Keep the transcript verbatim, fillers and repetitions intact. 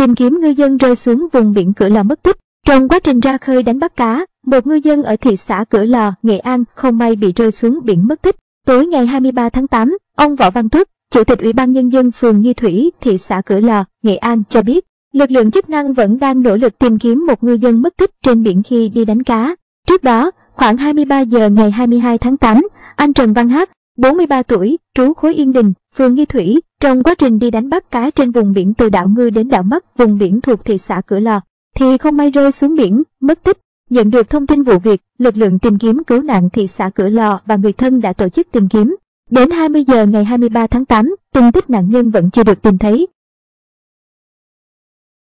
tìm kiếm ngư dân rơi xuống vùng biển Cửa Lò mất tích. Trong quá trình ra khơi đánh bắt cá, một ngư dân ở thị xã Cửa Lò, Nghệ An không may bị rơi xuống biển mất tích. Tối ngày hai mươi ba tháng tám, ông Võ Văn Tuất, Chủ tịch Ủy ban Nhân dân phường Nghi Thủy, thị xã Cửa Lò, Nghệ An cho biết, lực lượng chức năng vẫn đang nỗ lực tìm kiếm một ngư dân mất tích trên biển khi đi đánh cá. Trước đó, khoảng hai mươi ba giờ ngày hai mươi hai tháng tám, anh Trần Văn Hát, bốn mươi ba tuổi, trú khối Yên Đình, phường Nghi Thủy, trong quá trình đi đánh bắt cá trên vùng biển từ đảo Ngư đến đảo Mắt, vùng biển thuộc thị xã Cửa Lò, thì không may rơi xuống biển, mất tích. Nhận được thông tin vụ việc, lực lượng tìm kiếm cứu nạn thị xã Cửa Lò và người thân đã tổ chức tìm kiếm. Đến hai mươi giờ ngày hai mươi ba tháng tám, tung tích nạn nhân vẫn chưa được tìm thấy.